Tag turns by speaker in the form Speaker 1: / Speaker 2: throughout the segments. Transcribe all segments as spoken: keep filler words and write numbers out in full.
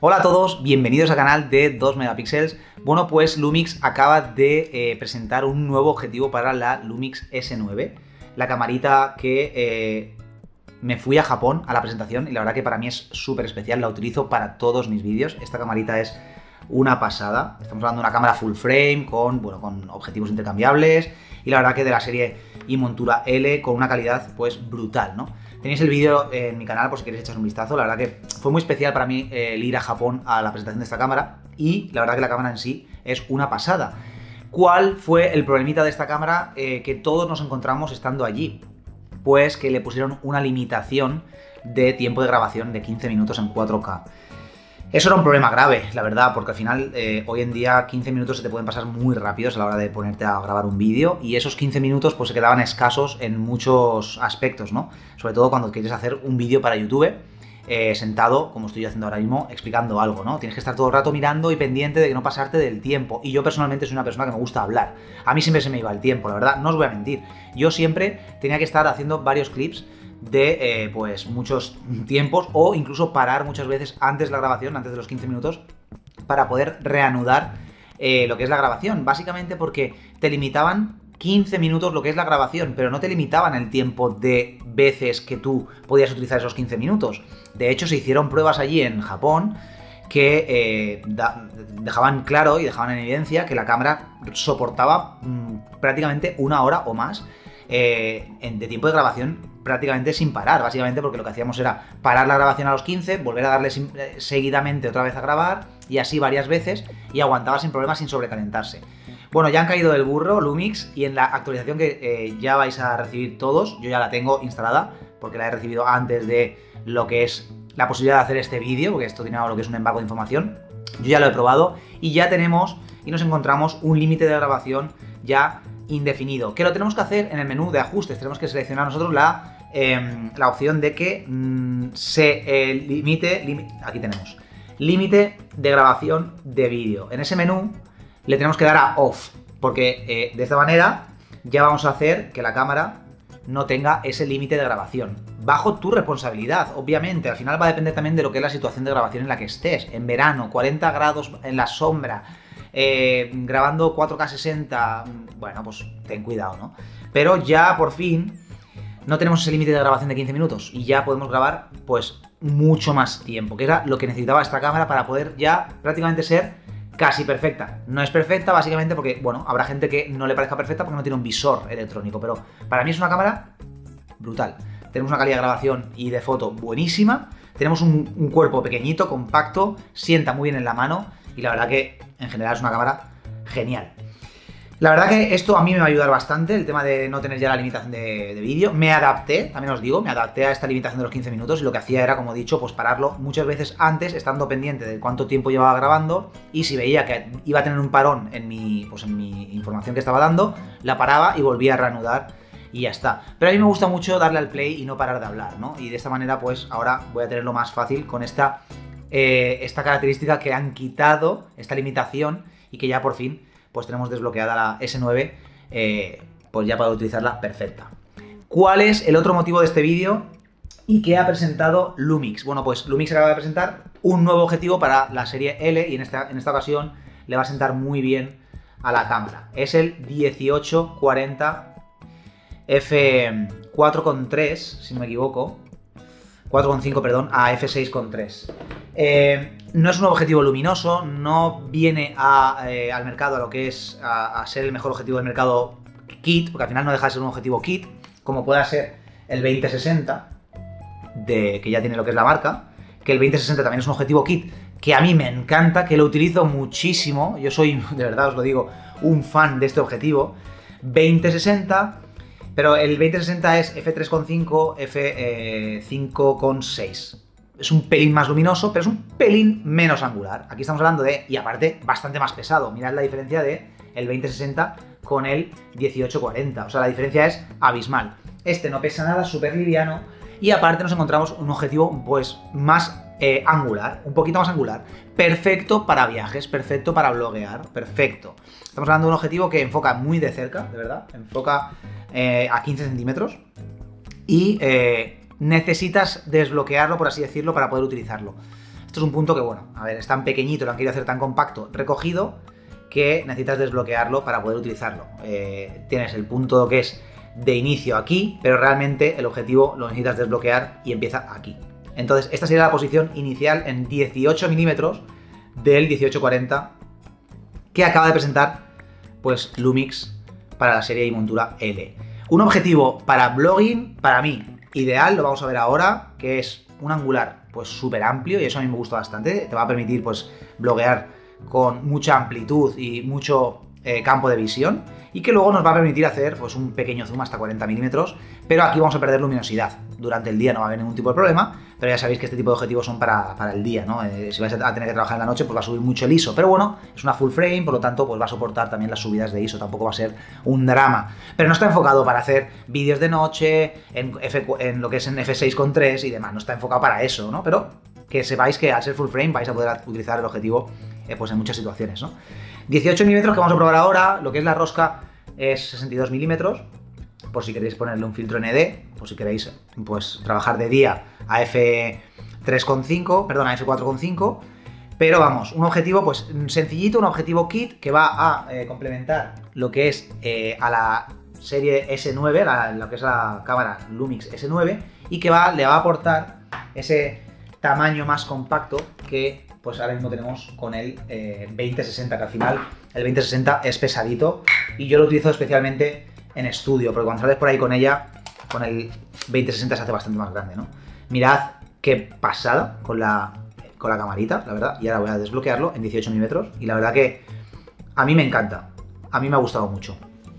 Speaker 1: Hola a todos, bienvenidos al canal de dos megapíxeles. Bueno, pues Lumix acaba de eh, presentar un nuevo objetivo para la Lumix ese nueve, la camarita que eh, me fui a Japón a la presentación y la verdad que para mí es súper especial, la utilizo para todos mis vídeos. Esta camarita es una pasada, estamos hablando de una cámara full frame con, bueno, con objetivos intercambiables y la verdad que de la serie y montura L con una calidad pues brutal, ¿no? Tenéis el vídeo en mi canal por si queréis echar un vistazo. La verdad que fue muy especial para mí eh, el ir a Japón a la presentación de esta cámara y la verdad que la cámara en sí es una pasada. ¿Cuál fue el problemita de esta cámara eh, que todos nos encontramos estando allí? Pues que le pusieron una limitación de tiempo de grabación de quince minutos en cuatro K. Eso era un problema grave, la verdad, porque al final eh, hoy en día quince minutos se te pueden pasar muy rápidos a la hora de ponerte a grabar un vídeo y esos quince minutos pues se quedaban escasos en muchos aspectos, ¿no? Sobre todo cuando quieres hacer un vídeo para YouTube eh, sentado, como estoy haciendo ahora mismo, explicando algo, ¿no? Tienes que estar todo el rato mirando y pendiente de que no pasarte del tiempo. Y yo personalmente soy una persona que me gusta hablar. A mí siempre se me iba el tiempo, la verdad, no os voy a mentir. Yo siempre tenía que estar haciendo varios clips de eh, pues muchos tiempos o incluso parar muchas veces antes de la grabación, antes de los quince minutos, para poder reanudar eh, lo que es la grabación, básicamente porque te limitaban quince minutos lo que es la grabación, pero no te limitaban el tiempo de veces que tú podías utilizar esos quince minutos. De hecho, se hicieron pruebas allí en Japón que eh, da, dejaban claro y dejaban en evidencia que la cámara soportaba mmm, prácticamente una hora o más eh, de tiempo de grabación prácticamente sin parar, básicamente porque lo que hacíamos era parar la grabación a los quince, volver a darle seguidamente otra vez a grabar y así varias veces y aguantaba sin problemas, sin sobrecalentarse. Bueno, ya han caído del burro Lumix y en la actualización que eh, ya vais a recibir todos, yo ya la tengo instalada porque la he recibido antes de lo que es la posibilidad de hacer este vídeo, porque esto tiene lo que es un embargo de información, yo ya lo he probado y ya tenemos y nos encontramos un límite de grabación ya indefinido, que lo tenemos que hacer en el menú de ajustes. Tenemos que seleccionar nosotros la, eh, la opción de que mmm, se eh, limite, lim, aquí tenemos, límite de grabación de vídeo. En ese menú le tenemos que dar a off, porque eh, de esta manera ya vamos a hacer que la cámara no tenga ese límite de grabación. Bajo tu responsabilidad, obviamente, al final va a depender también de lo que es la situación de grabación en la que estés. En verano, cuarenta grados en la sombra, Eh, grabando cuatro K sesenta, bueno, pues ten cuidado, ¿no? Pero ya por fin no tenemos ese límite de grabación de quince minutos y ya podemos grabar pues mucho más tiempo, que era lo que necesitaba esta cámara para poder ya prácticamente ser casi perfecta. No es perfecta básicamente porque, bueno, habrá gente que no le parezca perfecta porque no tiene un visor electrónico, pero para mí es una cámara brutal. Tenemos una calidad de grabación y de foto buenísima, tenemos un, un cuerpo pequeñito, compacto, sienta muy bien en la mano y la verdad que en general es una cámara genial. La verdad que esto a mí me va a ayudar bastante, el tema de no tener ya la limitación de, de vídeo. Me adapté, también os digo, me adapté a esta limitación de los quince minutos y lo que hacía era, como he dicho, pues pararlo muchas veces antes, estando pendiente de cuánto tiempo llevaba grabando y si veía que iba a tener un parón en mi, pues en mi información que estaba dando, la paraba y volvía a reanudar y ya está. Pero a mí me gusta mucho darle al play y no parar de hablar, ¿no? Y de esta manera pues ahora voy a tenerlo más fácil con esta Eh, esta característica que han quitado, esta limitación, y que ya por fin pues tenemos desbloqueada la ese nueve, eh, pues ya para utilizarla perfecta. ¿Cuál es el otro motivo de este vídeo y qué ha presentado Lumix? Bueno, pues Lumix acaba de presentar un nuevo objetivo para la serie L y en esta, en esta ocasión le va a sentar muy bien a la cámara. Es el dieciocho cuarenta F cuatro coma tres, si no me equivoco, cuatro coma cinco, perdón, a F seis coma tres. Eh, no es un objetivo luminoso, no viene a, eh, al mercado a lo que es a, a ser el mejor objetivo del mercado kit, porque al final no deja de ser un objetivo kit, como pueda ser el veinte sesenta, de, que ya tiene lo que es la marca, que el veinte sesenta también es un objetivo kit, que a mí me encanta, que lo utilizo muchísimo, yo soy, de verdad os lo digo, un fan de este objetivo, veinte sesenta, pero el veinte sesenta es F tres coma cinco, F cinco coma seis. Es un pelín más luminoso, pero es un pelín menos angular. Aquí estamos hablando de, y aparte, bastante más pesado. Mirad la diferencia de el veinte sesenta con el dieciocho cuarenta. O sea, la diferencia es abismal. Este no pesa nada, súper liviano. Y aparte nos encontramos un objetivo, pues, más eh, angular, un poquito más angular. Perfecto para viajes, perfecto para bloguear, perfecto. Estamos hablando de un objetivo que enfoca muy de cerca, de verdad. Enfoca eh, a quince centímetros. Y Eh, necesitas desbloquearlo, por así decirlo, para poder utilizarlo. Esto es un punto que, bueno, a ver, es tan pequeñito, lo han querido hacer tan compacto, recogido, que necesitas desbloquearlo para poder utilizarlo. Eh, tienes el punto que es de inicio aquí, pero realmente el objetivo lo necesitas desbloquear y empieza aquí. Entonces, esta sería la posición inicial en dieciocho milímetros del dieciocho cuarenta que acaba de presentar, pues, Lumix para la serie y montura L. Un objetivo para blogging, para mí, ideal, lo vamos a ver ahora, que es un angular, pues, súper amplio, y eso a mí me gusta bastante. Te va a permitir, pues, bloguear con mucha amplitud y mucho eh, campo de visión, y que luego nos va a permitir hacer, pues, un pequeño zoom hasta cuarenta milímetros, pero aquí vamos a perder luminosidad. Durante el día no va a haber ningún tipo de problema, pero ya sabéis que este tipo de objetivos son para, para el día, ¿no? Eh, si vais a tener que trabajar en la noche, pues va a subir mucho el I S O, pero bueno, es una full frame, por lo tanto, pues va a soportar también las subidas de I S O, tampoco va a ser un drama. Pero no está enfocado para hacer vídeos de noche, en, F, en lo que es en efe seis coma tres y demás, no está enfocado para eso, ¿no? Pero que sepáis que al ser full frame vais a poder utilizar el objetivo eh, pues en muchas situaciones, ¿no? dieciocho milímetros que vamos a probar ahora, lo que es la rosca es sesenta y dos milímetros, por si queréis ponerle un filtro N D, por si queréis, pues, trabajar de día a efe tres coma cinco, perdón, a efe cuatro coma cinco, pero vamos, un objetivo, pues, sencillito, un objetivo kit que va a eh, complementar lo que es eh, a la serie ese nueve, la, lo que es la cámara Lumix ese nueve, y que va, le va a aportar ese tamaño más compacto que, pues, ahora mismo tenemos con el eh, veinte sesenta, que al final el veinte sesenta es pesadito y yo lo utilizo especialmente en estudio, porque cuando sales por ahí con ella, con el veinte sesenta se hace bastante más grande, ¿no? Mirad qué pasada con la, con la camarita, la verdad, y ahora voy a desbloquearlo en dieciocho milímetros, y la verdad que a mí me encanta, a mí me ha gustado mucho.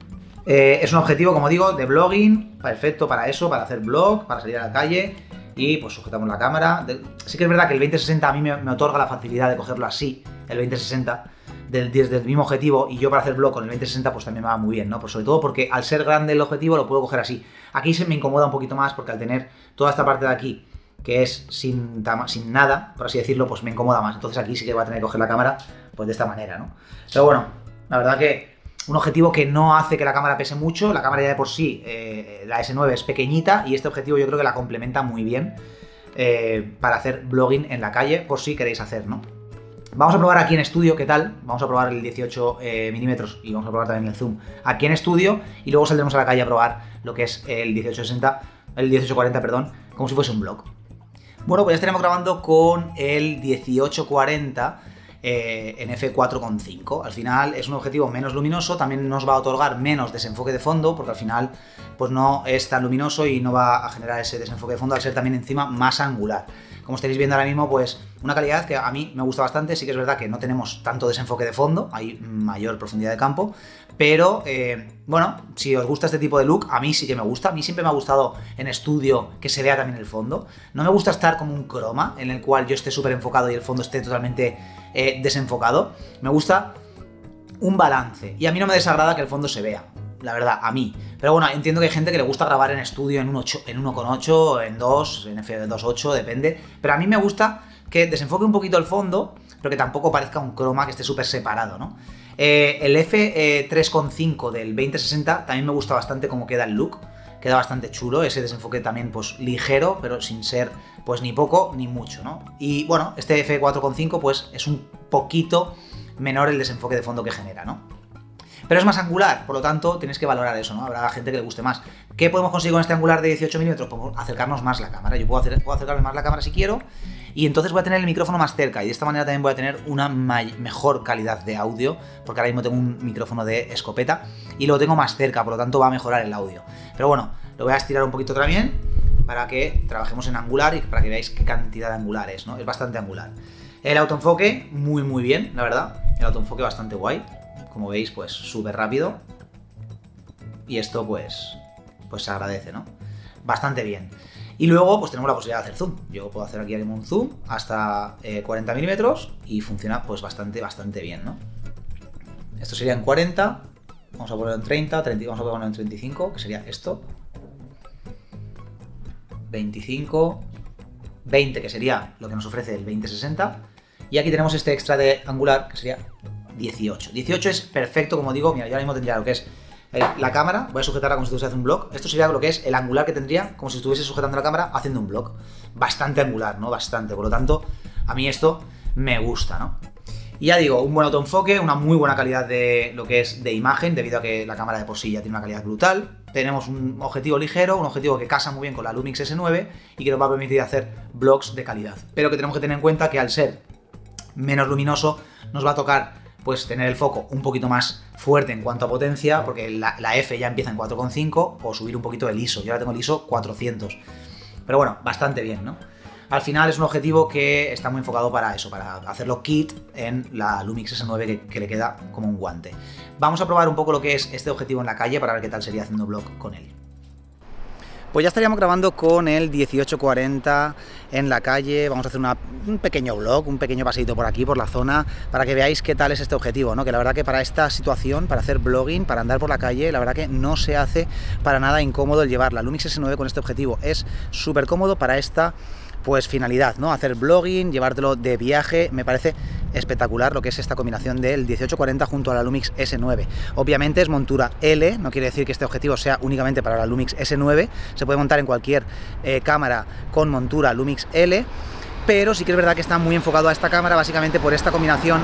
Speaker 1: Eh, es un objetivo, como digo, de blogging, perfecto para eso, para hacer blog, para salir a la calle, y pues sujetamos la cámara. Sí que es verdad que el veinte sesenta a mí me, me otorga la facilidad de cogerlo así, el veinte sesenta, del, desde el mismo objetivo, y yo para hacer blog con el veinte sesenta pues también me va muy bien, ¿no? Pues sobre todo porque al ser grande el objetivo lo puedo coger así. Aquí se me incomoda un poquito más porque al tener toda esta parte de aquí, que es sin, sin nada, por así decirlo, pues me incomoda más. Entonces aquí sí que voy a tener que coger la cámara pues de esta manera, ¿no? Pero bueno, la verdad que un objetivo que no hace que la cámara pese mucho, la cámara ya de por sí, eh, la ese nueve es pequeñita, y este objetivo yo creo que la complementa muy bien eh, para hacer blogging en la calle, por si queréis hacer, ¿no? Vamos a probar aquí en estudio qué tal, vamos a probar el dieciocho milímetros y vamos a probar también el zoom aquí en estudio, y luego saldremos a la calle a probar lo que es el dieciocho sesenta, el dieciocho cuarenta, perdón, como si fuese un blog. Bueno, pues ya estaremos grabando con el dieciocho cuarenta eh, en efe cuatro coma cinco. Al final es un objetivo menos luminoso, también nos va a otorgar menos desenfoque de fondo, porque al final pues no es tan luminoso y no va a generar ese desenfoque de fondo al ser también encima más angular. Como estáis viendo ahora mismo, pues una calidad que a mí me gusta bastante. Sí que es verdad que no tenemos tanto desenfoque de fondo, hay mayor profundidad de campo, pero eh, bueno, si os gusta este tipo de look, a mí sí que me gusta. A mí siempre me ha gustado en estudio que se vea también el fondo. No me gusta estar como un croma en el cual yo esté súper enfocado y el fondo esté totalmente eh, desenfocado. Me gusta un balance, y a mí no me desagrada que el fondo se vea, la verdad, a mí. Pero bueno, entiendo que hay gente que le gusta grabar en estudio en uno coma ocho, en dos, en efe dos coma ocho, depende. Pero a mí me gusta que desenfoque un poquito el fondo, pero que tampoco parezca un croma que esté súper separado, ¿no? Eh, el efe tres coma cinco del veinte sesenta también me gusta bastante cómo queda el look. Queda bastante chulo, ese desenfoque también pues ligero, pero sin ser pues ni poco ni mucho, ¿no? Y bueno, este efe cuatro coma cinco pues es un poquito menor el desenfoque de fondo que genera, ¿no? Pero es más angular, por lo tanto tenéis que valorar eso, ¿no? Habrá gente que le guste más. ¿Qué podemos conseguir con este angular de dieciocho milímetros? Podemos acercarnos más la cámara. Yo puedo, hacer, puedo acercarme más la cámara si quiero, y entonces voy a tener el micrófono más cerca, y de esta manera también voy a tener una mejor calidad de audio, porque ahora mismo tengo un micrófono de escopeta y lo tengo más cerca, por lo tanto va a mejorar el audio. Pero bueno, lo voy a estirar un poquito también para que trabajemos en angular y para que veáis qué cantidad de angular es, ¿no? Es bastante angular. El autoenfoque, muy muy bien, la verdad. El autoenfoque bastante guay. Como veis, pues súper rápido. Y esto pues, pues se agradece, ¿no? Bastante bien. Y luego pues tenemos la posibilidad de hacer zoom. Yo puedo hacer aquí un zoom hasta eh, cuarenta milímetros y funciona pues bastante, bastante bien, ¿no? Esto sería en cuarenta. Vamos a ponerlo en treinta, treinta, vamos a ponerlo en treinta y cinco, que sería esto. veinticinco, veinte, que sería lo que nos ofrece el veinte sesenta. Y aquí tenemos este extra de angular, que sería dieciocho. dieciocho es perfecto, como digo. Mira, yo ahora mismo tendría lo que es la cámara, voy a sujetarla como si estuviese haciendo un blog. Esto sería lo que es el angular que tendría, como si estuviese sujetando la cámara haciendo un blog. Bastante angular, ¿no? Bastante. Por lo tanto, a mí esto me gusta, ¿no? Y ya digo, un buen autoenfoque, una muy buena calidad de lo que es de imagen, debido a que la cámara de por sí ya tiene una calidad brutal. Tenemos un objetivo ligero, un objetivo que casa muy bien con la Lumix ese nueve y que nos va a permitir hacer vlogs de calidad. Pero que tenemos que tener en cuenta que al ser menos luminoso nos va a tocar pues tener el foco un poquito más fuerte en cuanto a potencia, porque la, la F ya empieza en cuatro coma cinco, o subir un poquito el I S O. Yo ahora tengo el I S O cuatrocientos. Pero bueno, bastante bien, ¿no? Al final es un objetivo que está muy enfocado para eso, para hacerlo kit en la Lumix ese nueve que, que le queda como un guante. Vamos a probar un poco lo que es este objetivo en la calle para ver qué tal sería haciendo vlog con él. Pues ya estaríamos grabando con el dieciocho cuarenta en la calle. Vamos a hacer una, un pequeño vlog, un pequeño paseito por aquí, por la zona, para que veáis qué tal es este objetivo, ¿no? Que la verdad que para esta situación, para hacer vlogging, para andar por la calle, la verdad que no se hace para nada incómodo el llevar la Lumix ese nueve con este objetivo. Es súper cómodo para esta pues finalidad, ¿no? Hacer vlogging, llevártelo de viaje, me parece espectacular lo que es esta combinación del dieciocho cuarenta junto a la Lumix ese nueve. Obviamente es montura L, no quiere decir que este objetivo sea únicamente para la Lumix ese nueve, se puede montar en cualquier eh, cámara con montura Lumix L, pero sí que es verdad que está muy enfocado a esta cámara básicamente por esta combinación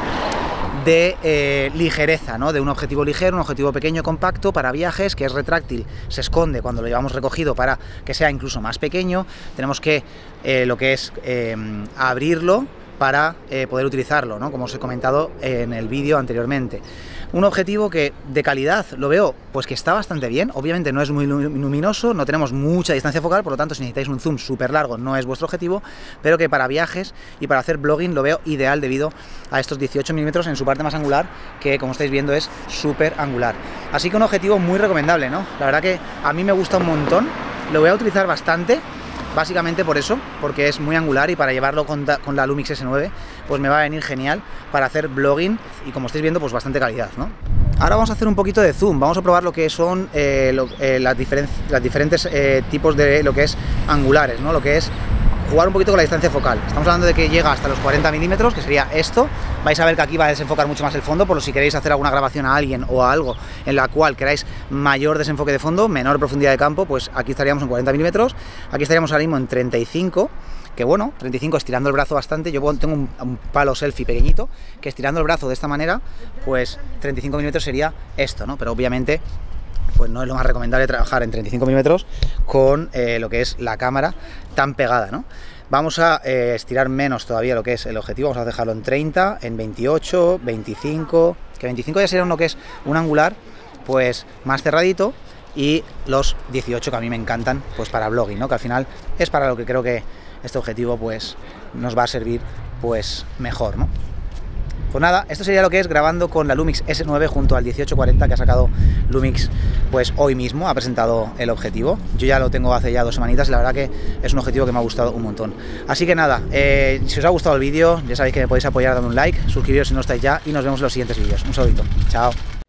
Speaker 1: de eh, ligereza, ¿no? De un objetivo ligero, un objetivo pequeño, compacto para viajes, que es retráctil, se esconde cuando lo llevamos recogido para que sea incluso más pequeño. Tenemos que eh, lo que es eh, abrirlo para eh, poder utilizarlo, ¿no? Como os he comentado en el vídeo anteriormente. Un objetivo que de calidad lo veo pues que está bastante bien, obviamente no es muy luminoso, no tenemos mucha distancia focal, por lo tanto si necesitáis un zoom súper largo no es vuestro objetivo, pero que para viajes y para hacer vlogging lo veo ideal debido a estos dieciocho milímetros en su parte más angular, que como estáis viendo es súper angular. Así que un objetivo muy recomendable, ¿no? La verdad que a mí me gusta un montón, lo voy a utilizar bastante, básicamente por eso, porque es muy angular y para llevarlo con, con la Lumix ese nueve pues me va a venir genial para hacer vlogging y como estáis viendo pues bastante calidad, ¿no? Ahora vamos a hacer un poquito de zoom, vamos a probar lo que son eh, lo, eh, las, diferen las diferentes eh, tipos de lo que es angulares, ¿no? Lo que es jugar un poquito con la distancia focal. Estamos hablando de que llega hasta los cuarenta milímetros, que sería esto. Vais a ver que aquí va a desenfocar mucho más el fondo, por lo si queréis hacer alguna grabación a alguien o a algo en la cual queráis mayor desenfoque de fondo, menor profundidad de campo, pues aquí estaríamos en cuarenta milímetros, aquí estaríamos ahora mismo en treinta y cinco, que bueno, treinta y cinco estirando el brazo bastante. Yo tengo un, un palo selfie pequeñito, que estirando el brazo de esta manera, pues treinta y cinco milímetros sería esto, ¿no? Pero obviamente pues no es lo más recomendable trabajar en treinta y cinco milímetros con eh, lo que es la cámara tan pegada, ¿no? Vamos a eh, estirar menos todavía lo que es el objetivo, vamos a dejarlo en treinta, en veintiocho, veinticinco, que veinticinco ya sería uno que es un angular pues más cerradito, y los dieciocho que a mí me encantan pues para vlogging, ¿no? Que al final es para lo que creo que este objetivo pues nos va a servir pues mejor, ¿no? Pues nada, esto sería lo que es grabando con la Lumix ese nueve junto al dieciocho cuarenta que ha sacado Lumix pues hoy mismo, ha presentado el objetivo. Yo ya lo tengo hace ya dos semanitas y la verdad que es un objetivo que me ha gustado un montón. Así que nada, eh, si os ha gustado el vídeo, ya sabéis que me podéis apoyar dando un like, suscribiros si no estáis ya y nos vemos en los siguientes vídeos. Un saludito, chao.